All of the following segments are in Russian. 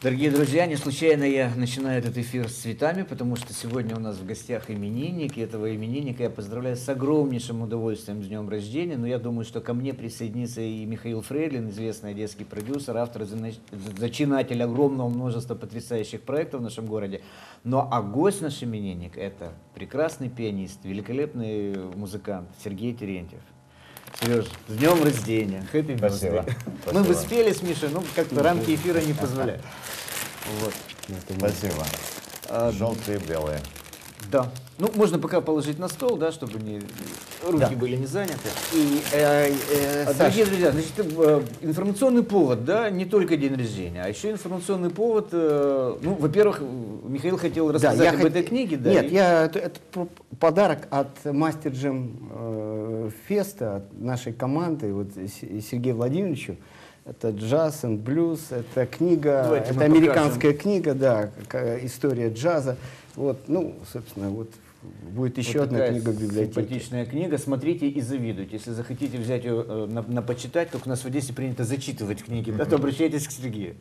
Дорогие друзья, не случайно я начинаю этот эфир с цветами, потому что сегодня у нас в гостях именинник, и этого именинника я поздравляю с огромнейшим удовольствием с днем рождения, но я думаю, что ко мне присоединится и Михаил Фрейдлин, известный одесский продюсер, автор, зачинатель огромного множества потрясающих проектов в нашем городе. А гость наш именинник — это прекрасный пианист, великолепный музыкант Сергей Терентьев. Сереж, с днем рождения! Happy birthday! Мы бы спели с Мишей, но как-то рамки эфира не позволяют. Вот. Спасибо. Желтые и белые. Да. Ну, можно пока положить на стол, да, чтобы руки были не заняты. Дорогие друзья, значит, информационный повод, да, не только день рождения, а еще информационный повод. Ну, во-первых, Михаил хотел рассказать об этой книге. Да, нет, это подарок от Мастер Джем Феста, от нашей команды, вот, Сергею Владимировичу. Это джаз и блюз, это книга, давайте это американская книга, да, история джаза. Вот, ну, собственно, вот будет еще вот одна книга в библиотеке. Симпатичная книга. Смотрите и завидуйте. Если захотите взять ее на почитать, как у нас в Одессе принято зачитывать книги, да, то обращайтесь к Сергею.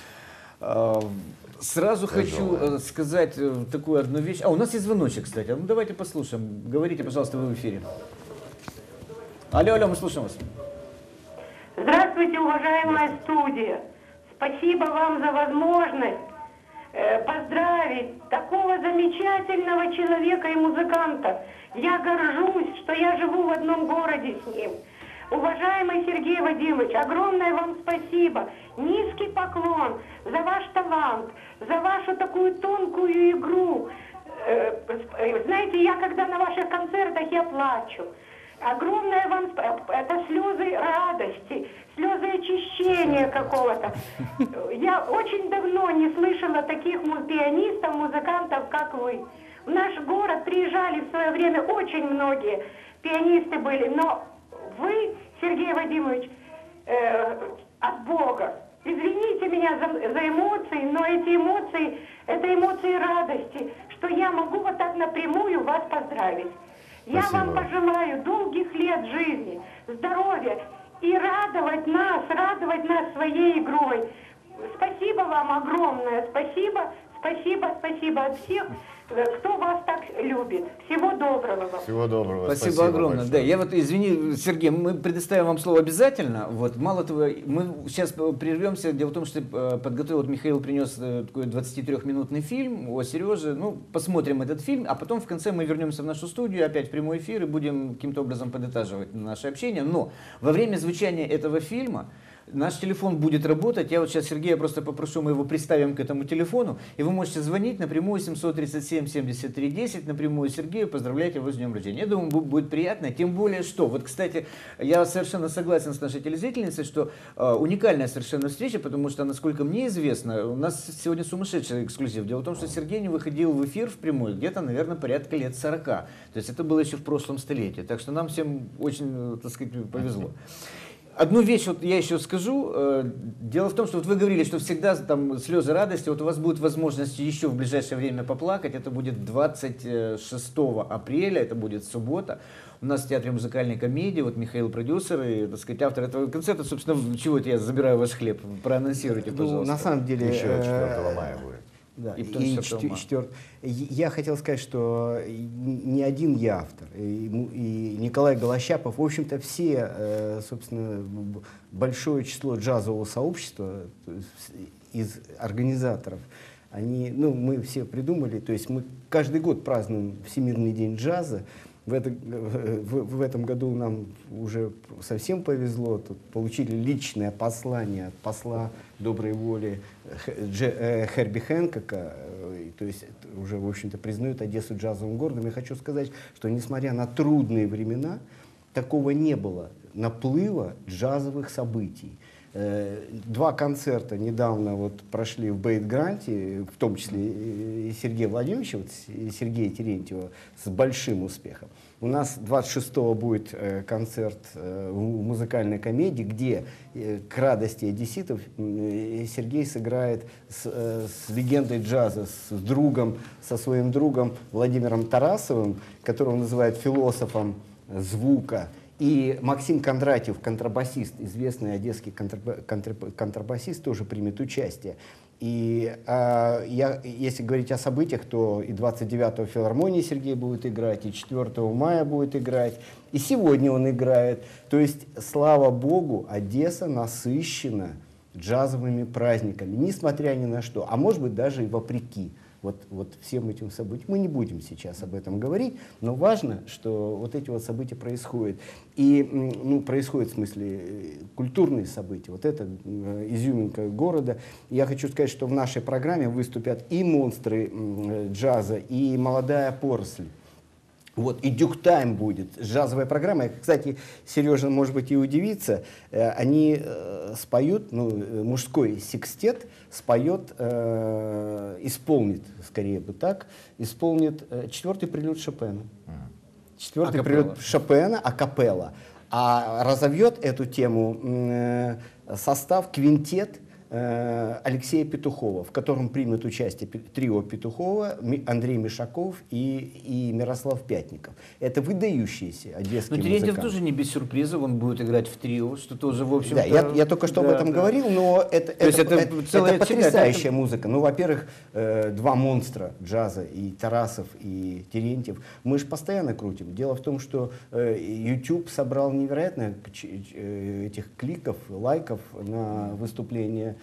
Сразу хочу сказать такую одну вещь. У нас есть звоночек, кстати. Ну, давайте послушаем. Говорите, пожалуйста, вы в эфире. Алло, мы слушаем вас. Здравствуйте, уважаемая студия. Спасибо вам за возможность поздравить такого замечательного человека и музыканта. Я горжусь, что я живу в одном городе с ним. Уважаемый Сергей Вадимович, огромное вам спасибо. Низкий поклон за ваш талант, за вашу такую тонкую игру. Знаете, я когда на ваших концертах, я плачу. Огромное вам это слезы радости, слезы очищения какого-то. Я очень давно не слышала таких пианистов, музыкантов, как вы. В наш город приезжали в свое время очень многие пианисты были, но вы, Сергей Вадимович, от Бога. Извините меня за эмоции, но эти эмоции, это эмоции радости, что я могу вот так напрямую вас поздравить. Я вам пожелаю долгих лет жизни, здоровья и радовать нас своей игрой. Спасибо вам огромное, спасибо от всех, кто вас так любит. Всего доброго вам. Всего доброго. Спасибо огромное. Большое. Да, я вот, извини, Сергей, мы предоставим вам слово обязательно. Вот, мало того, мы сейчас прервемся. Дело в том, что подготовил, Михаил принес такой 23-минутный фильм о Сереже. Ну, посмотрим этот фильм, а потом в конце мы вернемся в нашу студию, опять в прямой эфир и будем каким-то образом подытаживать наше общение. Но во время звучания этого фильма наш телефон будет работать. Я вот сейчас Сергея просто попрошу, мы его приставим к этому телефону, и вы можете звонить напрямую 737-73-10, напрямую Сергею, поздравлять его с днем рождения. Я думаю, будет приятно, тем более что. Вот, кстати, я совершенно согласен с нашей телезрительницей, что уникальная совершенно встреча, потому что, насколько мне известно, у нас сегодня сумасшедший эксклюзив. Дело в том, что Сергей не выходил в эфир впрямую где-то, наверное, порядка лет 40. То есть это было еще в прошлом столетии. Так что нам всем очень, так сказать, повезло. Одну вещь вот я еще скажу. Дело в том, что вот вы говорили, что всегда там слезы радости. Вот у вас будет возможность еще в ближайшее время поплакать. Это будет 26 апреля, это будет суббота. У нас в Театре музыкальной комедии, вот Михаил продюсер и, так сказать, автор этого концерта. Собственно, чего это я забираю ваш хлеб? Проанонсируйте, пожалуйста. На самом деле... Еще 4 мая будет. Да, я хотел сказать, что не один я автор, и Николай Голощапов, в общем-то, все, собственно, большое число джазового сообщества из организаторов, мы все придумали, то есть мы каждый год празднуем Всемирный день джаза. В этом году нам уже совсем повезло. Тут получили личное послание от посла доброй воли Херби Хэнкока, то есть уже, в общем-то, признают Одессу джазовым городом. Я хочу сказать, что несмотря на трудные времена, такого не было наплыва джазовых событий. 2 концерта недавно вот прошли в Бейт-Гранте, в том числе и Сергея Владимировича, и Сергея Терентьева, с большим успехом. У нас 26-го будет концерт в музыкальной комедии, где к радости одесситов Сергей сыграет с легендой джаза, со своим другом Владимиром Тарасовым, которого называют философом звука. И Максим Кондратьев, контрабасист, известный одесский контрабасист, тоже примет участие. И если говорить о событиях, то и 29-го в филармонии Сергей будет играть, и 4 мая будет играть, и сегодня он играет. То есть, слава богу, Одесса насыщена джазовыми праздниками, несмотря ни на что, а может быть даже и вопреки. Вот всем этим событиям. Мы не будем сейчас об этом говорить, но важно, что вот эти вот события происходят. И происходят, в смысле, культурные события. Вот это изюминка города. И я хочу сказать, что в нашей программе выступят и монстры джаза, и молодая поросль. Вот, и Дюк-тайм будет, джазовая программа. Кстати, Сережа, может быть, и удивится, они споют, мужской секстет споет, исполнит, скорее бы так, исполнит 4-й прелюд Шопена. 4-й прелюд Шопена, акапелла. А разовьет эту тему состав квинтет Алексея Петухова, в котором примет участие трио Петухова, Андрей Мишаков и Мирослав Пятников. Это выдающиеся одесские музыканты. Но Терентьев тоже не без сюрпризов, он будет играть в трио, что тоже, в общем-то... Да, я только что об этом говорил, но это потрясающая музыка. Ну, во-первых, два монстра джаза, и Тарасов, и Терентьев, мы же постоянно крутим. Дело в том, что YouTube собрал невероятно этих кликов, лайков на выступление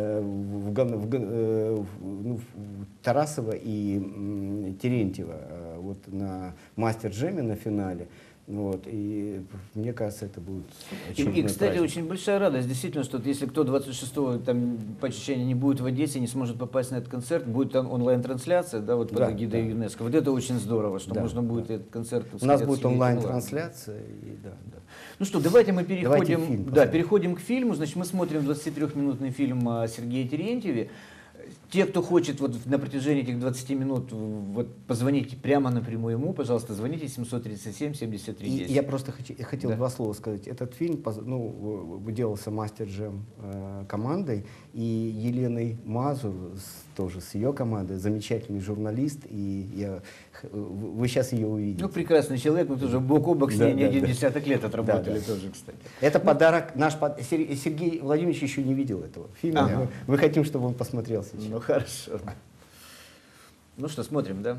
Тарасова и Терентьева вот на мастер-джеме на финале. Вот, и мне кажется, это будет очередной И, кстати, праздник. очень большая радость, действительно, что если кто 26-го там, по ощущениям не будет в Одессе, не сможет попасть на этот концерт, будет там онлайн-трансляция, да, вот под эгидой ЮНЕСКО. Вот это очень здорово, что можно будет этот концерт... У нас будет онлайн-трансляция. Ну что, давайте мы переходим к фильму. Значит, мы смотрим 23-минутный фильм о Сергее Терентьеве. Те, кто хочет вот на протяжении этих 20 минут вот, позвонить прямо напрямую ему, пожалуйста, звоните 737-73-10. Я просто хотел два слова сказать. Этот фильм делался мастер-джем командой, и Еленой Мазур, тоже с ее командой, замечательный журналист, и вы сейчас ее увидите. Ну, прекрасный человек, мы тоже бок о бок с ней не один десяток лет отработали тоже, кстати. Это подарок Сергей Владимирович еще не видел этого фильма. Мы хотим, чтобы он посмотрел сейчас. Ну, хорошо. Ну что, смотрим, да?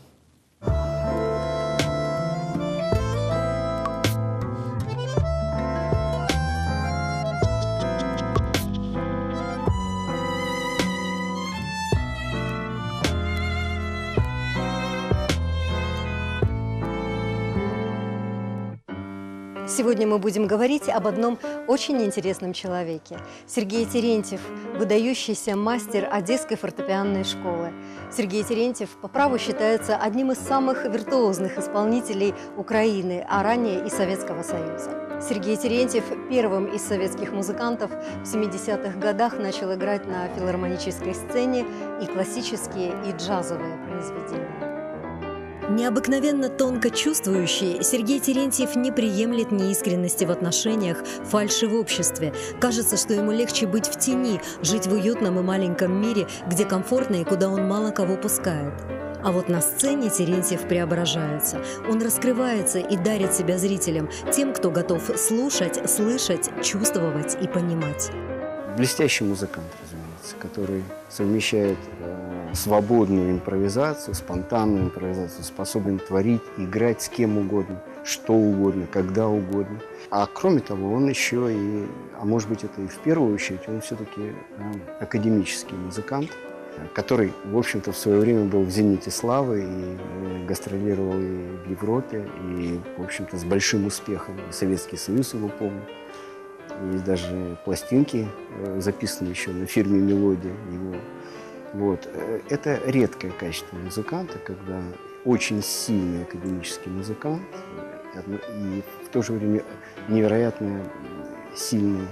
Сегодня мы будем говорить об одном очень интересном человеке. Сергей Терентьев, выдающийся мастер Одесской фортепианной школы. Сергей Терентьев по праву считается одним из самых виртуозных исполнителей Украины, а ранее и Советского Союза. Сергей Терентьев первым из советских музыкантов в 70-х годах начал играть на филармонической сцене и классические, и джазовые произведения. Необыкновенно тонко чувствующий, Сергей Терентьев не приемлет неискренности в отношениях, фальши в обществе. Кажется, что ему легче быть в тени, жить в уютном и маленьком мире, где комфортно и куда он мало кого пускает. А вот на сцене Терентьев преображается. Он раскрывается и дарит себя зрителям, тем, кто готов слушать, слышать, чувствовать и понимать. Блестящий музыкант, разумеется, который совмещает свободную импровизацию, спонтанную импровизацию, способен творить, играть с кем угодно, что угодно, когда угодно. А кроме того, он еще и, а может быть это и в первую очередь, он все-таки академический музыкант, который, в общем-то, в свое время был в зените славы и гастролировал и в Европе, и, в общем-то, с большим успехом. Советский Союз его помнит. Есть даже пластинки, записанные еще на фирме «Мелодия» его. Вот. Это редкое качество музыканта, когда очень сильный академический музыкант и в то же время невероятно сильный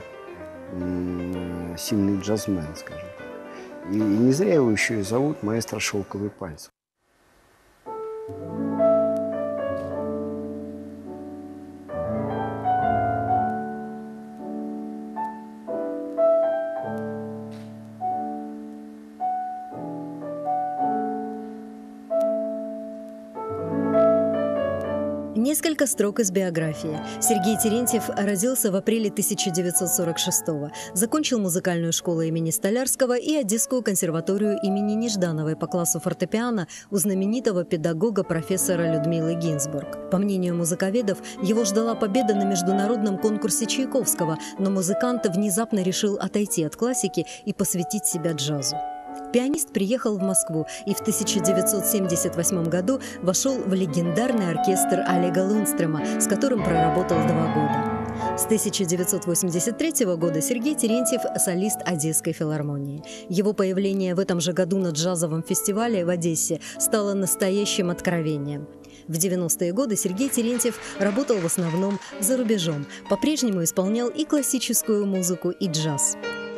джазмен, скажем так. И не зря его еще и зовут маэстро «Шелковые пальцы». Несколько строк из биографии. Сергей Терентьев родился в апреле 1946-го, закончил музыкальную школу имени Столярского и Одесскую консерваторию имени Неждановой по классу фортепиано у знаменитого педагога профессора Людмилы Гинзбург. По мнению музыковедов, его ждала победа на международном конкурсе Чайковского, но музыкант внезапно решил отойти от классики и посвятить себя джазу. Пианист приехал в Москву и в 1978 году вошел в легендарный оркестр Олега Лундстрема, с которым проработал 2 года. С 1983 года Сергей Терентьев – солист Одесской филармонии. Его появление в этом же году на джазовом фестивале в Одессе стало настоящим откровением. В 90-е годы Сергей Терентьев работал в основном за рубежом, по-прежнему исполнял и классическую музыку, и джаз.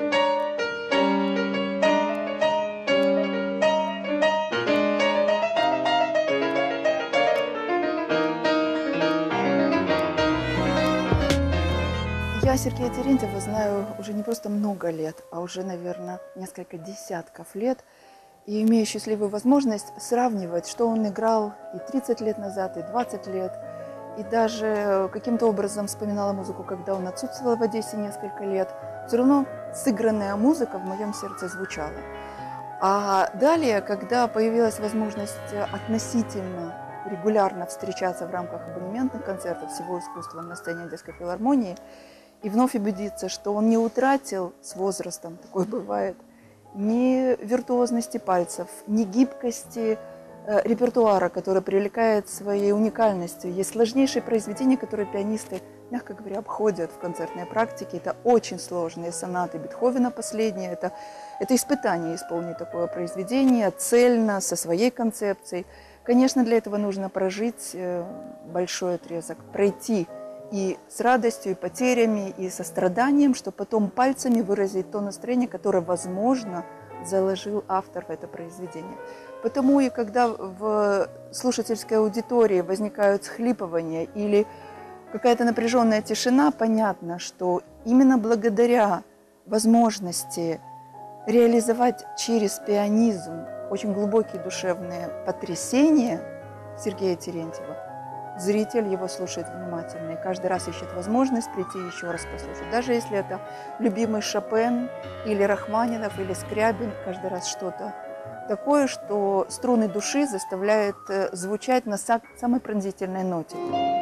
Я Сергея Терентьева знаю уже не просто много лет, а уже, наверное, несколько десятков лет. И имею счастливую возможность сравнивать, что он играл и 30 лет назад, и 20 лет. И даже каким-то образом вспоминала музыку, когда он отсутствовал в Одессе несколько лет. Все равно сыгранная музыка в моем сердце звучала. А далее, когда появилась возможность относительно регулярно встречаться в рамках абонементных концертов всего искусства на сцене Одесской филармонии, и вновь убедиться, что он не утратил с возрастом, такое бывает, ни виртуозности пальцев, ни гибкости репертуара, который привлекает своей уникальностью. Есть сложнейшие произведения, которые пианисты, мягко говоря, обходят в концертной практике. Это очень сложные сонаты Бетховена последние. Это испытание исполнить такое произведение цельно, со своей концепцией. Конечно, для этого нужно прожить большой отрезок, пройти и с радостью, и потерями, и состраданием, чтобы потом пальцами выразить то настроение, которое, возможно, заложил автор в это произведение. Потому и когда в слушательской аудитории возникают схлипывания или какая-то напряженная тишина, понятно, что именно благодаря возможности реализовать через пианизм очень глубокие душевные потрясения Сергея Терентьева, зритель его слушает внимательно и каждый раз ищет возможность прийти еще раз послушать. Даже если это любимый Шопен или Рахманинов или Скрябин, каждый раз что-то такое, что струны души заставляет звучать на самой пронзительной ноте.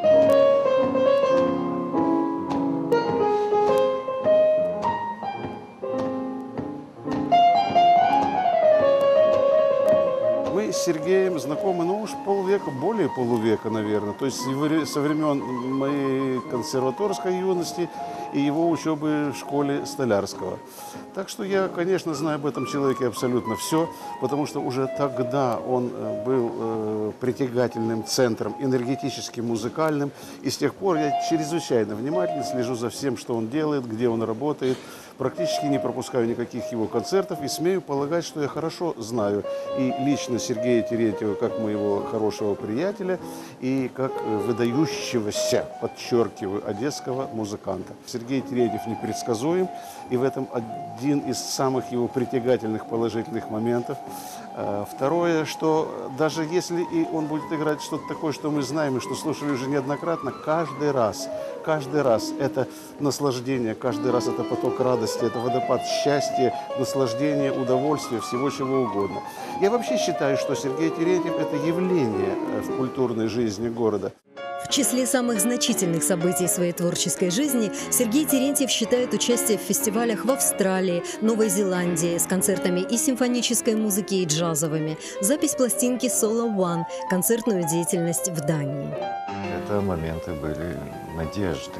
С Сергеем знакомы, ну уж полвека, более полувека, наверное. То есть со времен моей консерваторской юности и его учебы в школе Столярского. Так что я, конечно, знаю об этом человеке абсолютно все, потому что уже тогда он был притягательным центром, энергетическим, музыкальным. И с тех пор я чрезвычайно внимательно слежу за всем, что он делает, где он работает. Практически не пропускаю никаких его концертов и смею полагать, что я хорошо знаю и лично Сергея Терентьева как моего хорошего приятеля и как выдающегося, подчеркиваю, одесского музыканта. Сергей Терентьев непредсказуем, и в этом один из самых его притягательных положительных моментов. Второе, что даже если и он будет играть что-то такое, что мы знаем и что слушали уже неоднократно, каждый раз это наслаждение, каждый раз это поток радости, это водопад счастья, наслаждения, удовольствия, всего чего угодно. Я вообще считаю, что Сергей Терентьев – это явление в культурной жизни города. В числе самых значительных событий своей творческой жизни Сергей Терентьев считает участие в фестивалях в Австралии, Новой Зеландии с концертами и симфонической музыки, и джазовыми, запись пластинки Solo One, концертную деятельность в Дании. Это моменты были надежды.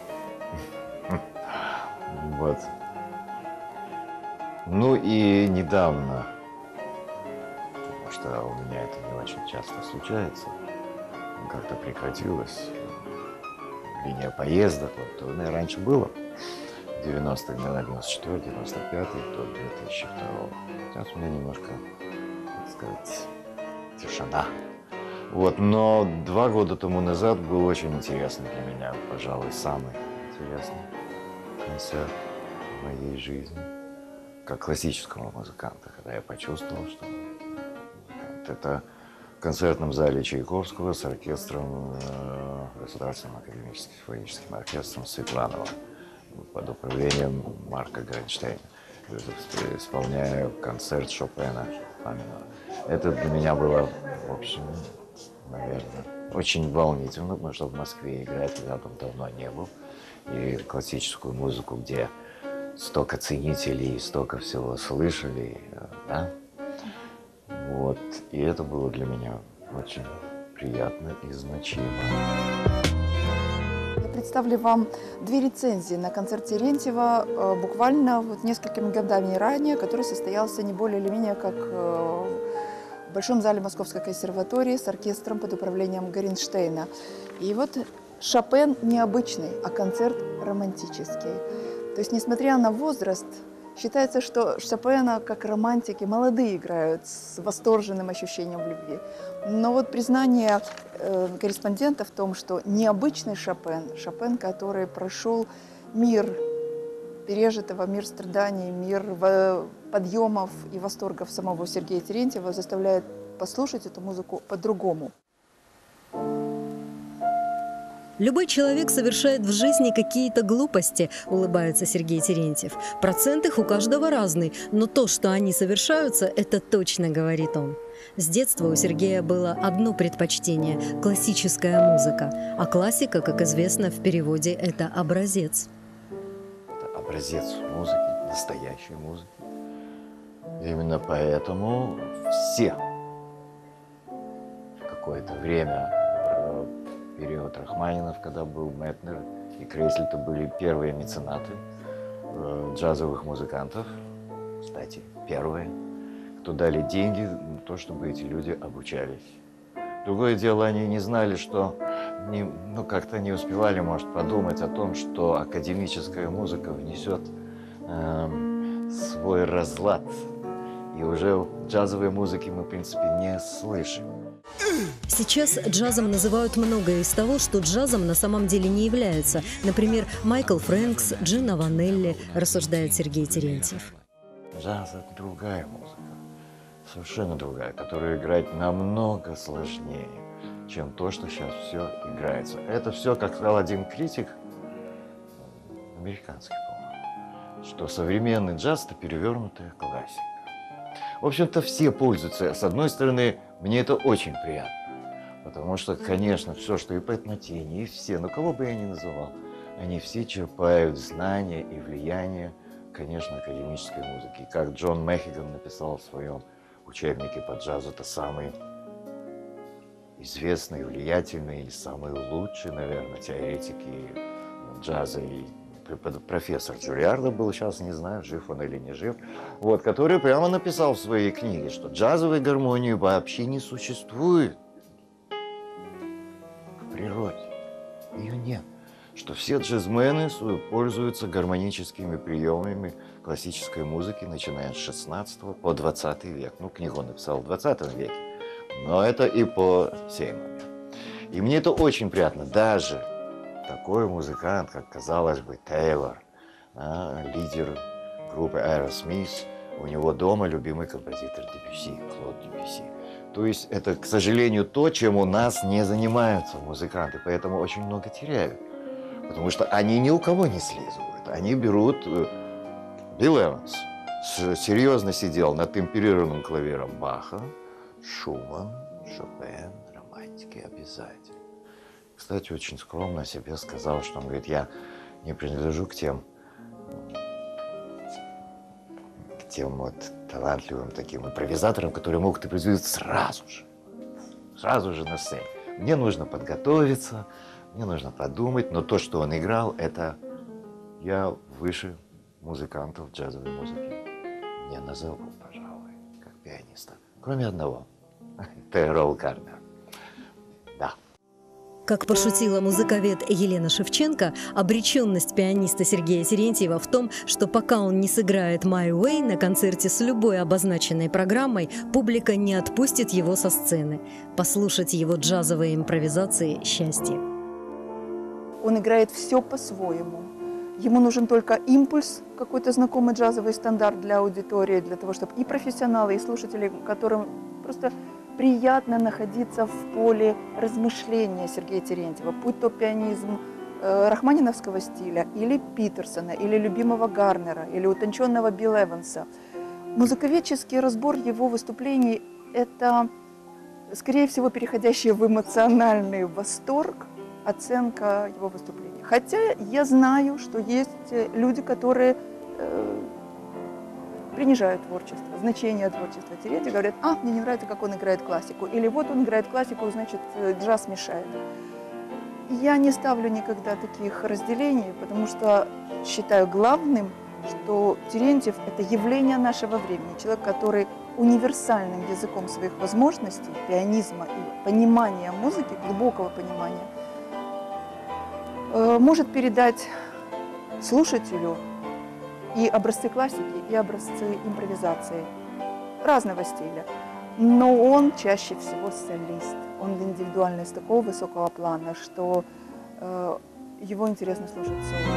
Вот. Ну и недавно, потому что у меня это не очень часто случается, как-то прекратилась линия поездок. Вот, наверное, раньше было, в 90-х, 94-й, 95-й, то 2002-го. Сейчас у меня немножко, так сказать, тишина. Вот, но 2 года тому назад был очень интересный для меня, пожалуй, самый интересный концерт в моей жизни, как классического музыканта, когда я почувствовал, что это концертном зале Чайковского с оркестром, Государственным академическим симфоническим оркестром Светланова под управлением Марка Гринштейна. Исполняю концерт Шопена. Это для меня было, в общем, наверное, очень волнительно, потому что в Москве играть я там давно не был. И классическую музыку, где столько ценителей, столько всего слышали, да? Вот. И это было для меня очень приятно и значимо. Я представлю вам две рецензии на концерт Терентьева буквально вот несколькими годами ранее, который состоялся не более или менее как в Большом зале Московской консерватории с оркестром под управлением Горинштейна. И вот Шопен необычный, а концерт романтический. То есть, несмотря на возраст, считается, что Шопена, как романтики, молодые играют с восторженным ощущением любви. Но вот признание корреспондента в том, что необычный Шопен, Шопен, который прошел мир пережитого, мир страданий, мир подъемов и восторгов самого Сергея Терентьева, заставляет послушать эту музыку по-другому. Любой человек совершает в жизни какие-то глупости, улыбается Сергей Терентьев. Процент их у каждого разный, но то, что они совершаются, это точно говорит он. С детства у Сергея было одно предпочтение – классическая музыка. А классика, как известно, в переводе это образец. Это образец музыки, настоящей музыки. Именно поэтому все в какое-то время, период Рахманинов, когда был Метнер и Крейсль, это были первые меценаты джазовых музыкантов, кстати, первые, кто дали деньги на то, чтобы эти люди обучались. Другое дело, они не знали, что, как-то не успевали, может, подумать о том, что академическая музыка внесет свой разлад. И уже в джазовой музыке мы, в принципе, не слышим. Сейчас джазом называют многое из того, что джазом на самом деле не является. Например, Майкл Фрэнкс, Джино Ванелли, рассуждает Сергей Терентьев. Джаз – это другая музыка, совершенно другая, которую играть намного сложнее, чем то, что сейчас все играется. Это все, как сказал один критик, американский, по-моему, что современный джаз – это перевернутая классика. В общем-то, все пользуются. С одной стороны, мне это очень приятно. Потому что, конечно, все, что и Пэт Метини, и все, кого бы я ни называл, они все черпают знания и влияние, конечно, академической музыки. Как Джон Мэхиган написал в своем учебнике по джазу, это самый известный, влиятельный, или самый лучший, наверное, теоретики джаза. И профессор Джулиардо был, сейчас не знаю, жив он или не жив, вот, который прямо написал в своей книге, что джазовой гармонии вообще не существует в природе. Ее нет. Что все джазмены пользуются гармоническими приемами классической музыки, начиная с 16 по 20 век. Книгу он написал в 20 веке, но это и по сей момент. И мне это очень приятно. Даже такой музыкант, как, казалось бы, Тейлор, лидер группы Aerosmith, у него дома любимый композитор Дебюсси, Клод Дебюсси. То есть это, к сожалению, то, чем у нас не занимаются музыканты, поэтому очень много теряют. Потому что они ни у кого не слизывают. Они берут... Билл Эванс серьезно сидел над темперированным клавиром Баха, Шуман, Шопен, романтики обязательно. Кстати, очень скромно о себе сказал, что он говорит, я не принадлежу к тем вот талантливым таким импровизаторам, которые могут импровизировать сразу же на сцене. Мне нужно подготовиться, мне нужно подумать, но то, что он играл, это я выше музыкантов джазовой музыки не назову, пожалуй, как пианиста. Кроме одного, это Ролл Карнер. Да. Как пошутила музыковед Елена Шевченко, обреченность пианиста Сергея Терентьева в том, что пока он не сыграет «My Way» на концерте с любой обозначенной программой, публика не отпустит его со сцены. Послушать его джазовые импровизации – счастье. Он играет все по-своему. Ему нужен только импульс, какой-то знакомый джазовый стандарт для аудитории, для того, чтобы и профессионалы, и слушатели, которым просто приятно находиться в поле размышления Сергея Терентьева, будь то пианизм рахманиновского стиля, или Питерсона, или любимого Гарнера, или утонченного Билла Эванса. Музыковедческий разбор его выступлений – это, скорее всего, переходящий в эмоциональный восторг, оценка его выступлений. Хотя я знаю, что есть люди, которые принижают творчество, значение творчества Терентьева, говорят: мне не нравится, как он играет классику, или вот он играет классику, значит, джаз мешает. Я не ставлю никогда таких разделений, потому что считаю главным, что Терентьев – это явление нашего времени, человек, который универсальным языком своих возможностей, пианизма и понимания музыки, глубокого понимания, может передать слушателю и образцы классики, и образцы импровизации разного стиля. Но он чаще всего солист, он индивидуальность такого высокого плана, что его интересно слушать соло.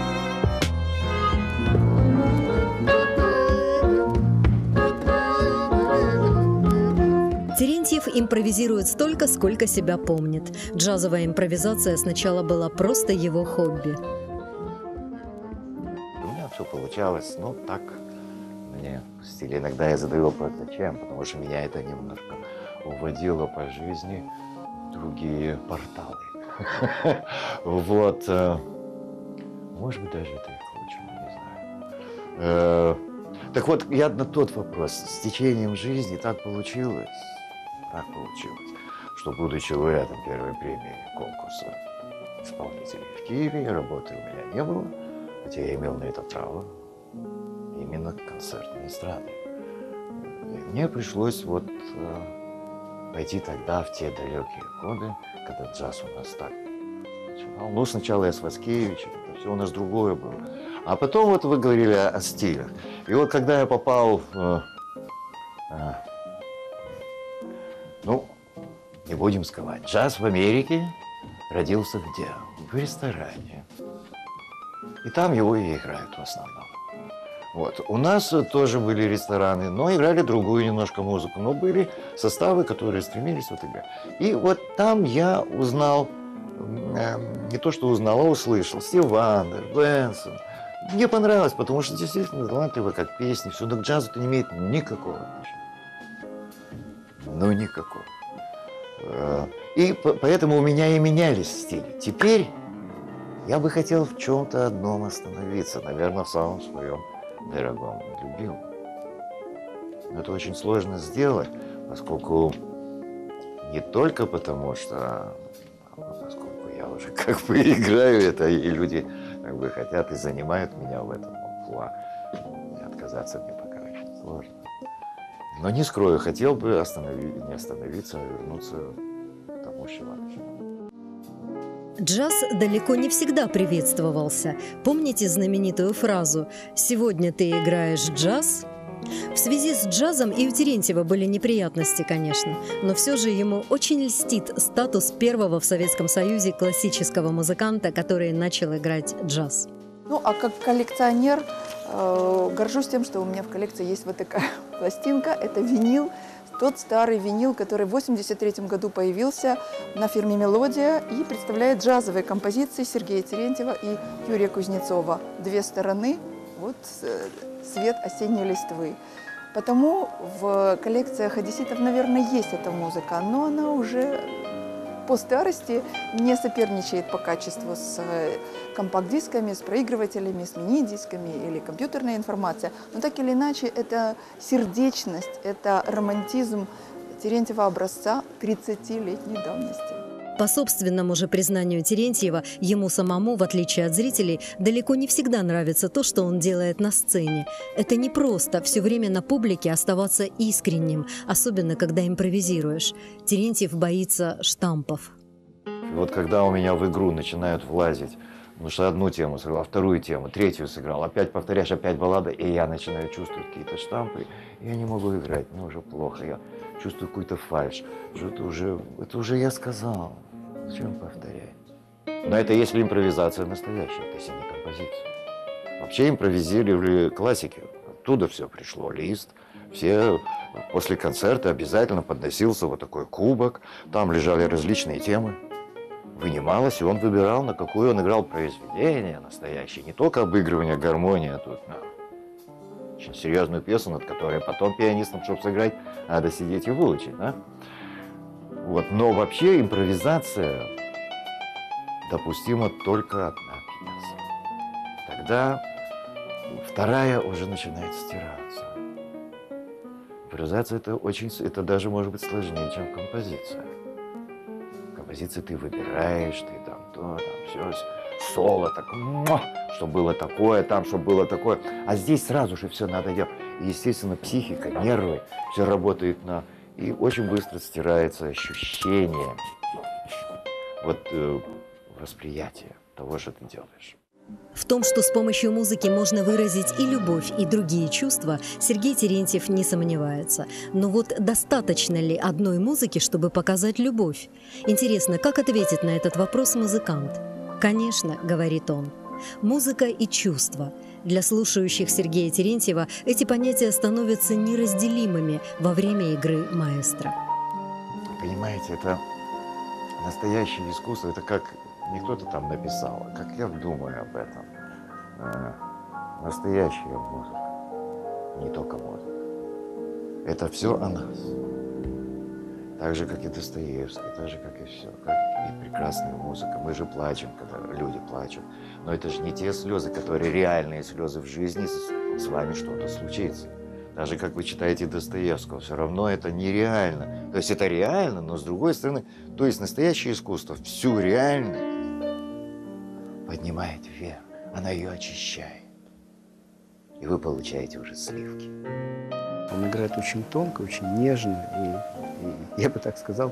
Терентьев импровизирует столько, сколько себя помнит. Джазовая импровизация сначала была просто его хобби. У меня все получалось, но так мне в стиле. Иногда я задаю вопрос, зачем, потому что меня это немножко уводило по жизни в другие порталы. Вот. Может быть, даже это и к лучшему, не знаю. Так вот, я на тот вопрос. С течением жизни так получилось, что, будучи лауреатом первой премии конкурса исполнителей в Киеве, работы у меня не было, хотя я имел на это право, именно концертной эстрады. И мне пришлось вот пойти тогда, в те далекие годы, когда джаз у нас так начинал. Ну, сначала я с Васкевичем, это все у нас другое было. А потом вот вы говорили о стилях. И вот когда я попал ну, не будем скрывать, джаз в Америке родился где? В ресторане. И там его и играют в основном. Вот. У нас тоже были рестораны, но играли другую немножко музыку. Но были составы, которые стремились вот играть. И вот там я узнал, не то что узнал, а услышал Стив Вандер, Бенсон. Мне понравилось, потому что действительно талантливо, как песни. Все, но к джазу-то не имеет никакого отношения. Ну, никакого. И поэтому у меня и менялись стили. Теперь я бы хотел в чем-то одном остановиться. Наверное, в самом своем дорогом и любимом. Но это очень сложно сделать, поскольку не только потому, что поскольку я уже как бы играю это, и люди как бы хотят и занимают меня в этом амплуа. И отказаться мне пока очень сложно. Но не скрою, хотел бы не остановиться, а вернуться к тому, с чего начал. Джаз далеко не всегда приветствовался. Помните знаменитую фразу «Сегодня ты играешь джаз»? В связи с джазом и у Терентьева были неприятности, конечно, но все же ему очень льстит статус первого в Советском Союзе классического музыканта, который начал играть джаз. Ну, а как коллекционер горжусь тем, что у меня в коллекции есть вот такая пластинка. Это винил, тот старый винил, который в 1983 году появился на фирме «Мелодия» и представляет джазовые композиции Сергея Терентьева и Юрия Кузнецова. Две стороны, вот свет осенней листвы. Потому в коллекциях одесситов, наверное, есть эта музыка, но она уже по старости не соперничает по качеству с компакт-дисками, с проигрывателями, с мини-дисками или компьютерная информация. Но так или иначе, это сердечность, это романтизм Терентьева образца 30-летней давности. По собственному же признанию Терентьева, ему самому, в отличие от зрителей, далеко не всегда нравится то, что он делает на сцене. Это не просто все время на публике оставаться искренним, особенно когда импровизируешь. Терентьев боится штампов. Вот когда у меня в игру начинают влазить, потому что одну тему сыграл, вторую тему, третью сыграл, опять повторяешь, опять баллада, и я начинаю чувствовать какие-то штампы, я не могу играть, мне уже плохо, я чувствую какую-то фальшь, что это уже я сказал, зачем повторять? Но это если импровизация настоящая, это если не композиция. Вообще импровизировали классики, оттуда все пришло, Лист, Все после концерта обязательно подносился вот такой кубок, там лежали различные темы, вынималось, и он выбирал, на какое он играл произведение настоящее, не только обыгрывание гармонии, а тут очень серьезную пьесу, над которой потом пианистам, чтобы сыграть, надо сидеть и выучить, да? Вот. Но вообще импровизация допустима только одна пьеса. Тогда вторая уже начинает стираться. Импровизация это даже может быть сложнее, чем композиция. В композиции ты выбираешь, ты там то, там все, соло, так, чтобы было такое, там, чтобы было такое. А здесь сразу же все надо делать. И, естественно, психика, нервы, все работает на... И очень быстро стирается ощущение, вот восприятие того, что ты делаешь. В том, что с помощью музыки можно выразить и любовь, и другие чувства, Сергей Терентьев не сомневается. Но вот достаточно ли одной музыки, чтобы показать любовь? Интересно, как ответит на этот вопрос музыкант? «Конечно», — говорит он, — «музыка и чувства». Для слушающих Сергея Терентьева эти понятия становятся неразделимыми во время игры маэстро. Понимаете, это настоящее искусство, это как не кто-то там написал, а как я думаю об этом. Настоящая музыка, не только музыка. Это все о нас. Так же, как и Достоевский, так же, как и все, как и прекрасная музыка. Мы же плачем, когда люди плачут. Но это же не те слезы, которые реальные слезы в жизни, с вами что-то случится. Даже как вы читаете Достоевского, все равно это нереально. То есть это реально, но с другой стороны, то есть настоящее искусство всю реальность поднимает вверх, она ее очищает. И вы получаете уже сливки. Он играет очень тонко, очень нежно, и я бы так сказал,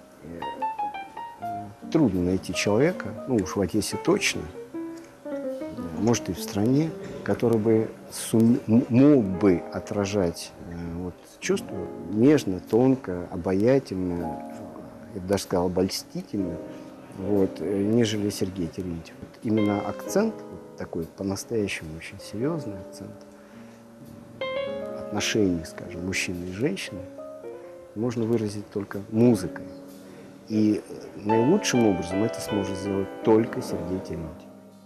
трудно найти человека, ну уж в Одессе точно, может и в стране, который бы мог бы отражать вот, чувства нежно, тонко, обаятельно, я бы даже сказал, обольстительно, вот, нежели Сергей Терентьев. Вот именно акцент, вот такой по-настоящему очень серьезный акцент, отношений, скажем, мужчины и женщины, можно выразить только музыкой. И наилучшим образом это сможет сделать только Сергей Терентьев.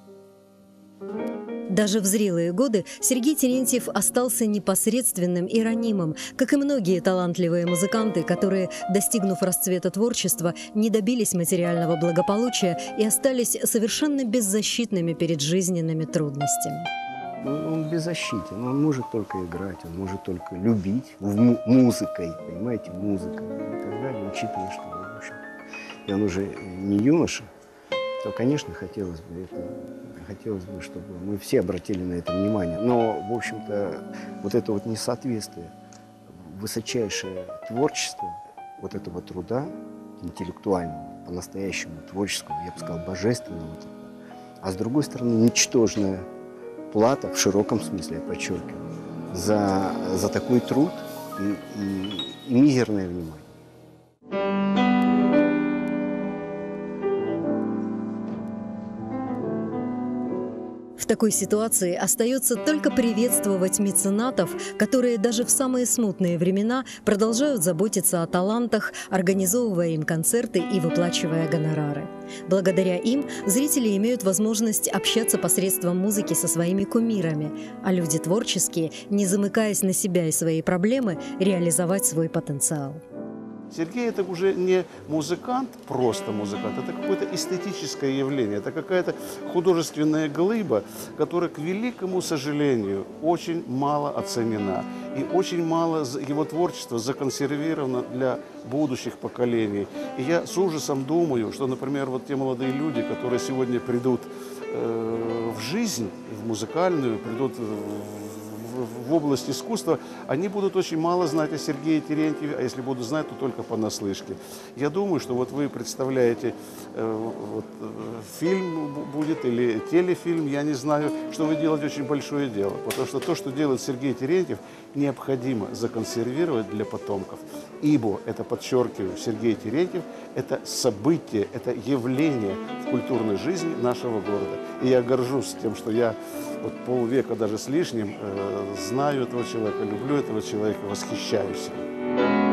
Даже в зрелые годы Сергей Терентьев остался непосредственным и ранимым, как и многие талантливые музыканты, которые, достигнув расцвета творчества, не добились материального благополучия и остались совершенно беззащитными перед жизненными трудностями. Он беззащитен, он может только играть, он может только любить музыкой, понимаете, музыкой и так далее, учитывая, что, в общем, и он уже не юноша, то, конечно, хотелось бы, чтобы мы все обратили на это внимание. Но, в общем-то, вот это вот несоответствие, высочайшее творчество вот этого труда, интеллектуального, по-настоящему творческого, я бы сказал, божественного, а с другой стороны, ничтожная плата, в широком смысле, я подчеркиваю, за такой труд и мизерное внимание. В такой ситуации остается только приветствовать меценатов, которые даже в самые смутные времена продолжают заботиться о талантах, организовывая им концерты и выплачивая гонорары. Благодаря им зрители имеют возможность общаться посредством музыки со своими кумирами, а люди творческие, не замыкаясь на себя и свои проблемы, реализовать свой потенциал. Сергей – это уже не музыкант, просто музыкант, это какое-то эстетическое явление, это какая-то художественная глыба, которая, к великому сожалению, очень мало оценена. И очень мало его творчества законсервировано для будущих поколений. И я с ужасом думаю, что, например, вот те молодые люди, которые сегодня придут в жизнь, в музыкальную, придут в область искусства, они будут очень мало знать о Сергее Терентьеве, а если будут знать, то только понаслышке. Я думаю, что вот вы представляете, фильм будет или телефильм, я не знаю, что вы делаете очень большое дело, потому что то, что делает Сергей Терентьев, необходимо законсервировать для потомков. Ибо, это подчеркиваю, Сергей Терентьев – это событие, это явление, в культурной жизни нашего города. И я горжусь тем, что я вот полвека даже с лишним знаю этого человека, люблю этого человека, восхищаюсь им.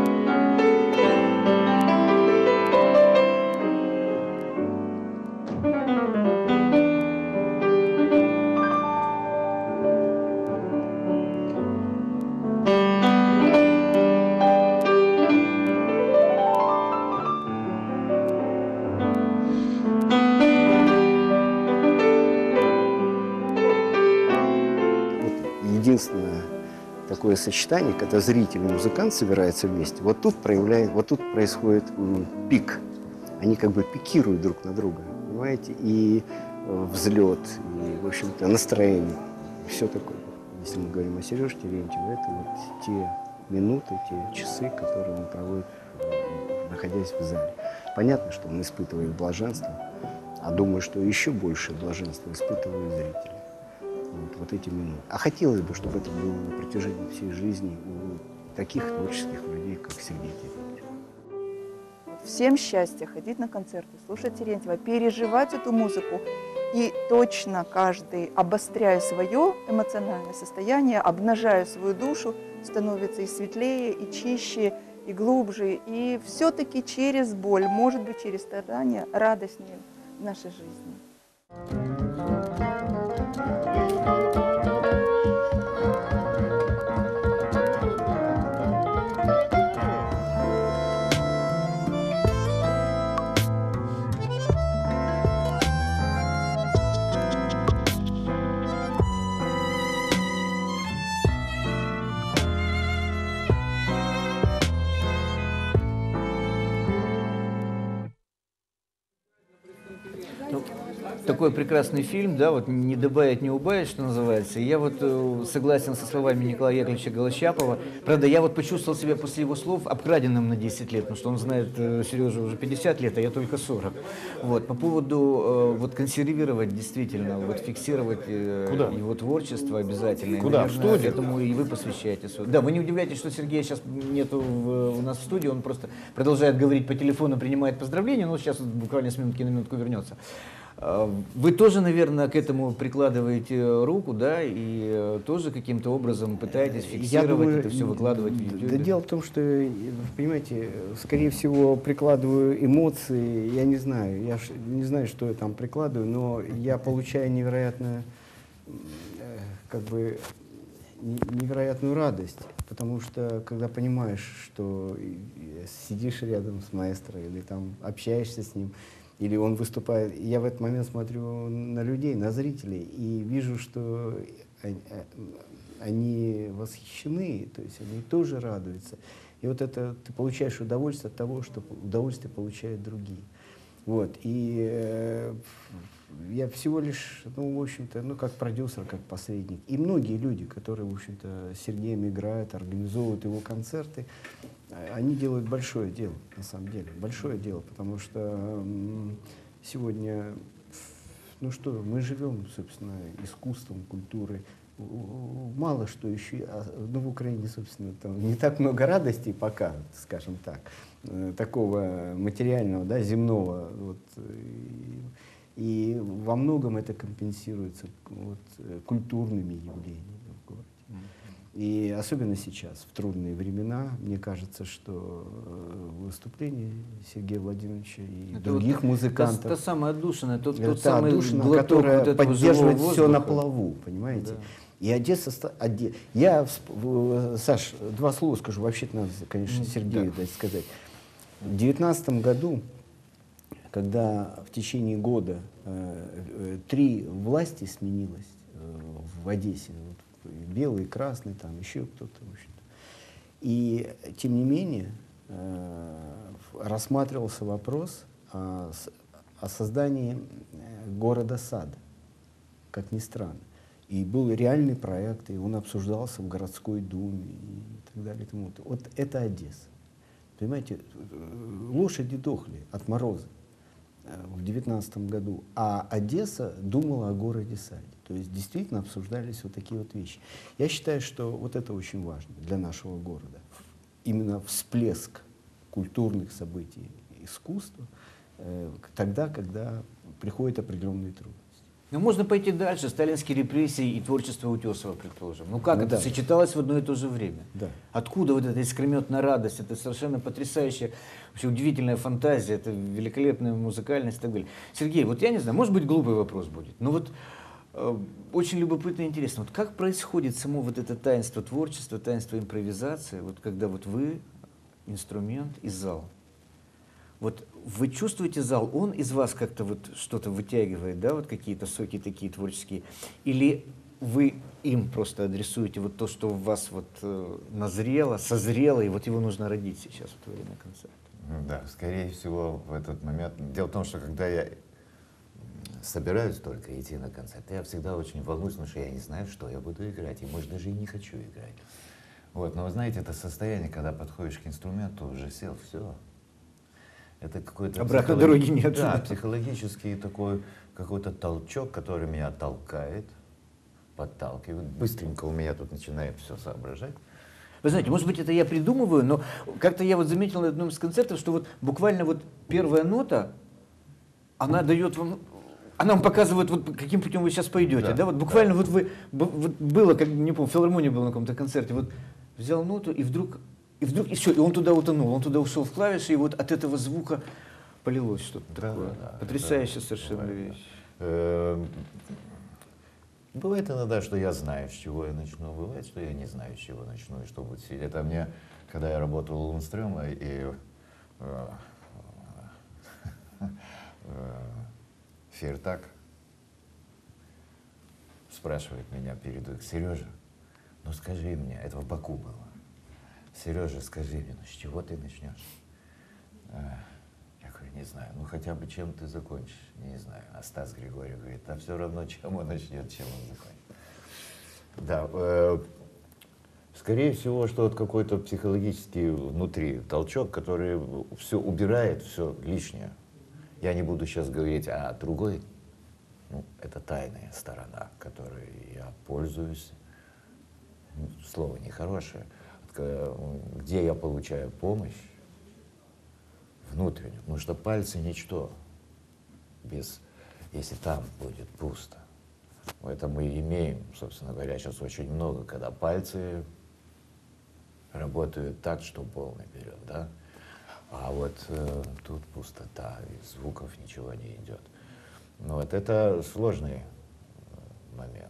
Единственное такое сочетание, когда зритель и музыкант собираются вместе, вот тут происходит пик. Они как бы пикируют друг на друга, понимаете? И взлет, и, в общем-то, настроение, все такое. Если мы говорим о Сереже Терентьеве, это вот те минуты, те часы, которые он проводит, находясь в зале. Понятно, что он испытывает блаженство, а думаю, что еще больше блаженства испытывают зрители. Вот эти минуты. А хотелось бы, чтобы это было на протяжении всей жизни у таких творческих людей, как Сергей Терентьев. Всем счастья ходить на концерты, слушать Терентьева, переживать эту музыку. И точно каждый, обостряя свое эмоциональное состояние, обнажая свою душу, становится и светлее, и чище, и глубже. И все-таки через боль, может быть, через страдания, радостнее в нашей жизни. Такой прекрасный фильм, да, вот не добавить, не убавить, что называется. И я вот согласен со словами Николая Яковлевича Голощапова. Правда, я вот почувствовал себя после его слов обкраденным на 10 лет, потому что он знает Сережу уже 50 лет, а я только 40. Вот, по поводу вот консервировать действительно, вот фиксировать его творчество обязательно. Куда? И, наверное, в студию? этому и вы посвящаетесь. Да, вы не удивляйтесь, что Сергея сейчас нету у нас в студии, он просто продолжает говорить по телефону, принимает поздравления, но сейчас буквально с минутки на минутку вернется. Вы тоже, наверное, к этому прикладываете руку, да, и тоже каким-то образом пытаетесь фиксировать это все, выкладывать в YouTube? Да, дело в том, что, понимаете, скорее всего, прикладываю эмоции, я не знаю, что я там прикладываю, но я получаю невероятную радость, потому что, когда понимаешь, что сидишь рядом с маэстро или там общаешься с ним, или он выступает, я в этот момент смотрю на людей, на зрителей, и вижу, что они восхищены, то есть они тоже радуются. И вот это ты получаешь удовольствие от того, что удовольствие получают другие. Вот. И я всего лишь, в общем-то, как продюсер, как посредник. И многие люди, которые, в общем-то, с Сергеем играют, организовывают его концерты, они делают большое дело, на самом деле, большое дело, потому что сегодня, мы живем, собственно, искусством, культурой, мало что еще, в Украине, собственно, там не так много радостей пока, скажем так, такого материального, да, земного, вот, и во многом это компенсируется культурными явлениями в городе. И особенно сейчас, в трудные времена, мне кажется, что выступление Сергея Владимировича и это других музыкантов... Та самая отдушина, тот та самый отдушина, глоток которая вот поддерживает все воздуха. на плаву, понимаете? Да. И Одесса... Саш, два слова скажу, вообще-то надо, конечно, Сергею дать сказать. В 2019 году, когда в течение года 3 власти сменилось в Одессе, белый, красный, там еще кто-то, в общем-то. И, тем не менее, рассматривался вопрос о создании города-сада, как ни странно. И был реальный проект, и он обсуждался в городской думе и так далее. Вот это Одесса. Понимаете, лошади дохли от мороза в 2019 году, а Одесса думала о городе-саде. То есть действительно обсуждались вот такие вот вещи. Я считаю, что вот это очень важно для нашего города. Именно всплеск культурных событий, искусства, тогда, когда приходят определенные трудности. Ну, можно пойти дальше. Сталинские репрессии и творчество Утесова, предположим. Ну как Ну, это да. сочеталось в одно и то же время? Да. Откуда вот эта искрометная радость? Это совершенно потрясающая, вообще удивительная фантазия, это великолепная музыкальность и так далее. Сергей, вот я не знаю, может быть, глупый вопрос будет, но вот очень любопытно и интересно. Вот как происходит само вот это таинство творчества, таинство импровизации, вот когда вот вы инструмент и зал? Вот вы чувствуете зал, он из вас как-то вот что-то вытягивает, да, вот какие-то соки такие творческие, или вы им просто адресуете вот то, что у вас вот назрело, созрело, и вот его нужно родить сейчас во время концерта? Да, скорее всего, в этот момент. Дело в том, что когда я собираюсь только идти на концерт, я всегда очень волнуюсь, потому что я не знаю, что я буду играть, и, может, даже и не хочу играть. Вот, но вы знаете, это состояние, когда подходишь к инструменту, уже сел, все. Это какой-то обратной дороги нет. Да, психологический такой какой-то толчок, который меня толкает, подталкивает. Быстренько у меня тут начинает все соображать. Вы знаете, может быть, это я придумываю, но как-то я вот заметил на одном из концертов, что вот буквально вот первая нота, она дает вам, она вам показывает, вот каким путем вы сейчас пойдете, да? Вот буквально вот вы, вот было, как, не помню, в филармонии был на каком-то концерте, вот взял ноту и вдруг, и все, и он туда утонул, он туда ушел в клавиши, и вот от этого звука полилось что-то такое. Да, потрясающая совершенно вещь. Бывает иногда, что я знаю, с чего я начну, бывает, что я не знаю, с чего начну и что будет сидеть. Это мне, когда я работал у Лунстрёма, и Фейертак спрашивает меня перед Сережа, ну скажи мне, это в Баку было, Сережа, скажи мне, ну с чего ты начнешь? Я говорю, не знаю, ну хотя бы чем ты закончишь, не знаю. А Стас Григорьев говорит, а все равно, чем он начнет, чем он закончит. Да, скорее всего, что вот какой-то психологический внутри толчок, который все убирает, все лишнее. Я не буду сейчас говорить о другой, ну, это тайная сторона, которой я пользуюсь, слово нехорошее, где я получаю помощь внутреннюю, потому что пальцы ничто, без, если там будет пусто. Это мы имеем, собственно говоря, сейчас очень много, когда пальцы работают так, что полный вперед, да? А вот тут пустота, и звуков ничего не идет. Ну вот это сложный момент.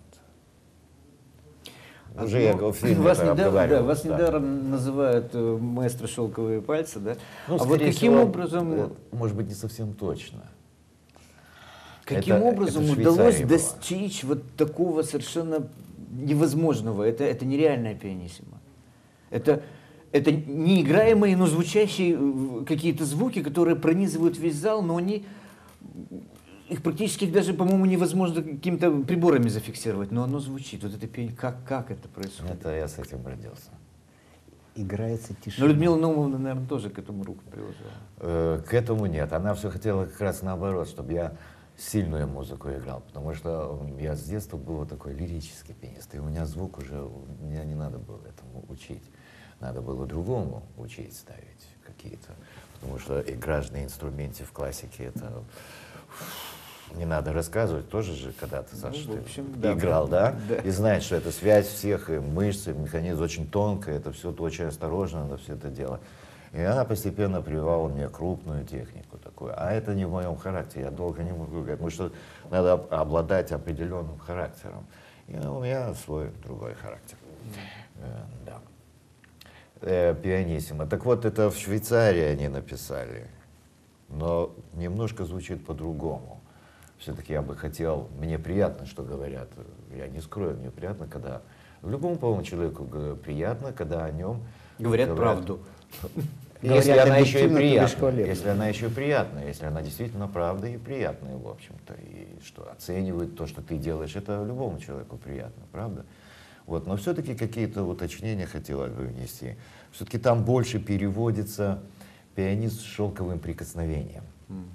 Уже я в фильме вас это обговаривал. Да, вас недаром называют маэстро шелковые пальцы, да? Ну, а вот каким всего, образом... Может быть, не совсем точно. Каким образом удалось достичь вот такого совершенно невозможного? Это нереальная пианиссимо. Это неиграемые, но звучащие какие-то звуки, которые пронизывают весь зал, но они... Их практически даже, по-моему, невозможно какими-то приборами зафиксировать, но оно звучит. Вот это пение, как это происходит? Это я с этим родился. Играется тишина. Но Людмила Наумовна, наверное, тоже к этому руку приложила. К этому нет. Она все хотела как раз наоборот, чтобы я сильную музыку играл, потому что я с детства был такой лирический пианист, и у меня звук уже, меня не надо было этому учить. Надо было другому учить ставить какие-то, потому что играть на инструменте в классике это не надо рассказывать, тоже же когда-то, Саша, в общем, ты играл, да? И знаешь, что это связь всех, и мышцы, механизм очень тонкий, это все очень осторожно, надо все это делать. И она постепенно прививала мне крупную технику такую. А это не в моем характере, я долго не могу играть, потому что надо обладать определенным характером. И у меня свой другой характер. Да. Пианиссимо. Так вот, это в Швейцарии они написали, но немножко звучит по-другому. Все-таки я бы хотел, мне приятно, что говорят, я не скрою, мне приятно, когда любому, по-моему, человеку приятно, когда о нем говорят правду. Если она еще и приятная, если она еще приятная, если она действительно правда и приятная, в общем-то, и что оценивают то, что ты делаешь, это любому человеку приятно, правда? Вот, но все-таки какие-то уточнения хотелось бы внести. Все-таки там больше переводится пианист с шелковым прикосновением.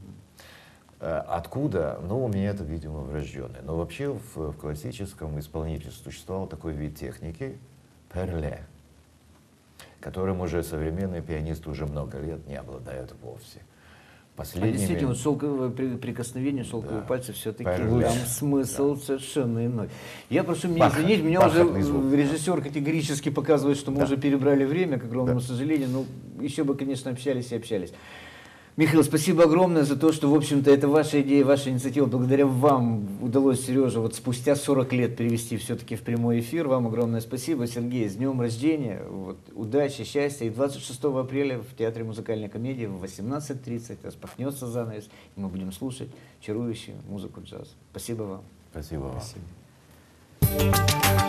Откуда? Ну, у меня это, видимо, врожденное. Но вообще в классическом исполнительстве существовал такой вид техники перле, которым уже современные пианисты уже много лет не обладают вовсе. последними. Действительно, вот шелковое прикосновение шелковых пальцев все-таки Поверь. там смысл совершенно иной. Я прошу меня извинить, меня уже режиссер категорически показывает, что мы уже перебрали время, к огромному сожалению. Ну, еще бы, конечно, общались и общались. Михаил, спасибо огромное за то, что, в общем-то, это ваша идея, ваша инициатива. Благодаря вам удалось, Сережа, вот спустя 40 лет перевести все-таки в прямой эфир. Вам огромное спасибо. Сергей, с днем рождения. Вот, удачи, счастья. И 26 апреля в Театре музыкальной комедии в 18:30 распахнется занавес, и мы будем слушать чарующую музыку джаза. Спасибо вам. Спасибо вам. Спасибо.